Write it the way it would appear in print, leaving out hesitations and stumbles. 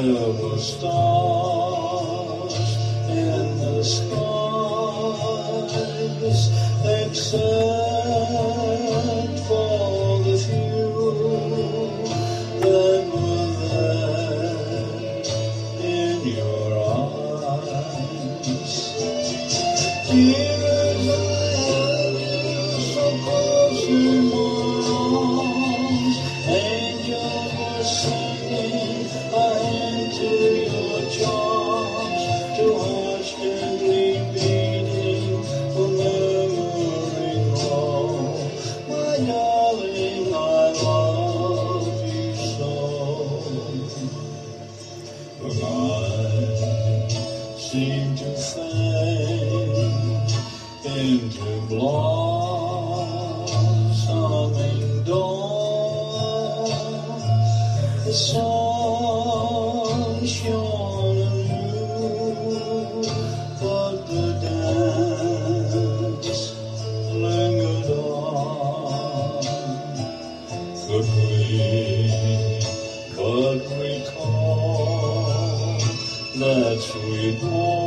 There were stars in the skies, except for the few that were there in your eyes. Dear, I held you so close in my arms, angels were singing a hymn to your charms, to hearts gently beating, murmuring low, my darling, I love you so. But I seem to fade into blossoming dawn. The sun shone anew, but the dance lingered on. Could we but recall that sweet morning